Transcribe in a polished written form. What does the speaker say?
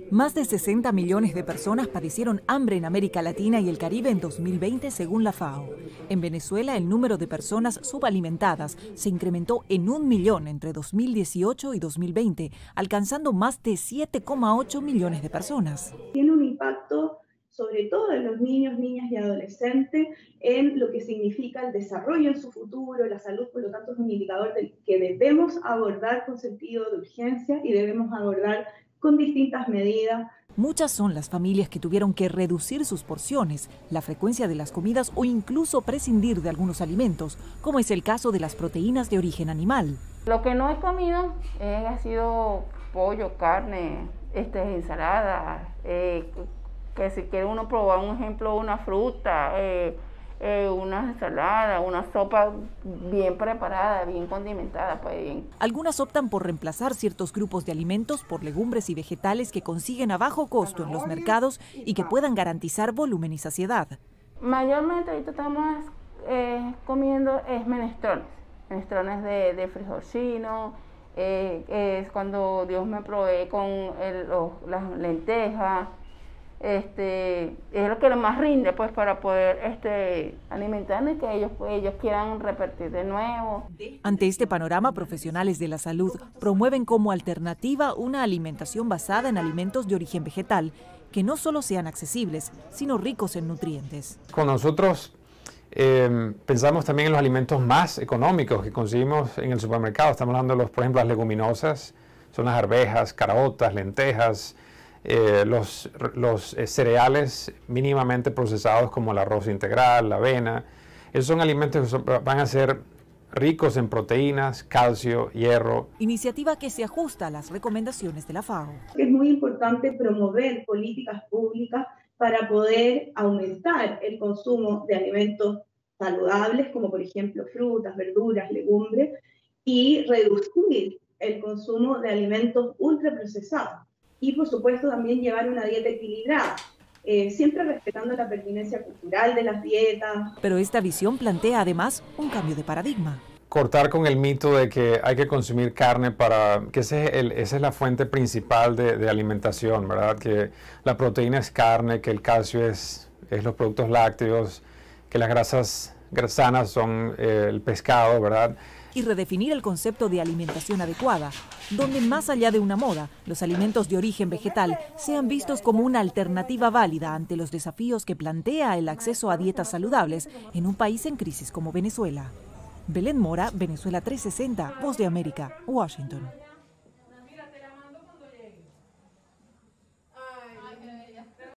Más de 60 millones de personas padecieron hambre en América Latina y el Caribe en 2020, según la FAO. En Venezuela, el número de personas subalimentadas se incrementó en 1 millón entre 2018 y 2020, alcanzando más de 7,8 millones de personas. Tiene un impacto sobre todo en los niños, niñas y adolescentes, en lo que significa el desarrollo en su futuro, la salud. Por lo tanto, es un indicador que debemos abordar con sentido de urgencia y debemos abordar con distintas medidas. Muchas son las familias que tuvieron que reducir sus porciones, la frecuencia de las comidas o incluso prescindir de algunos alimentos, como es el caso de las proteínas de origen animal. Lo que no he comido ha sido pollo, carne, ensalada, que si quiere uno probar un ejemplo, una fruta, una ensalada, una sopa bien preparada, bien condimentada. Pues bien. Algunas optan por reemplazar ciertos grupos de alimentos por legumbres y vegetales que consiguen a bajo costo en los mercados y que puedan garantizar volumen y saciedad. Mayormente ahorita estamos comiendo menestrones de frijol chino, es cuando Dios me provee con las lentejas. Es lo que más rinde pues para poder alimentarnos y que ellos quieran repetir de nuevo. Ante este panorama, profesionales de la salud promueven como alternativa una alimentación basada en alimentos de origen vegetal que no solo sean accesibles, sino ricos en nutrientes. Con nosotros pensamos también en los alimentos más económicos que conseguimos en el supermercado. Estamos hablando de por ejemplo, las leguminosas, son las arvejas, caraotas, lentejas, los cereales mínimamente procesados como el arroz integral, la avena. Esos son alimentos que van a ser ricos en proteínas, calcio, hierro. Iniciativa que se ajusta a las recomendaciones de la FAO. Es muy importante promover políticas públicas para poder aumentar el consumo de alimentos saludables, como por ejemplo frutas, verduras, legumbres, y reducir el consumo de alimentos ultraprocesados. Y por supuesto también llevar una dieta equilibrada, siempre respetando la pertinencia cultural de las dietas. Pero esta visión plantea además un cambio de paradigma. Cortar con el mito de que hay que consumir carne que esa es la fuente principal de alimentación, ¿verdad? Que la proteína es carne, que el calcio es los productos lácteos, que las grasas sanas son el pescado, ¿verdad? Y redefinir el concepto de alimentación adecuada, donde más allá de una moda, los alimentos de origen vegetal sean vistos como una alternativa válida ante los desafíos que plantea el acceso a dietas saludables en un país en crisis como Venezuela. Belén Mora, Venezuela 360, Voz de América, Washington.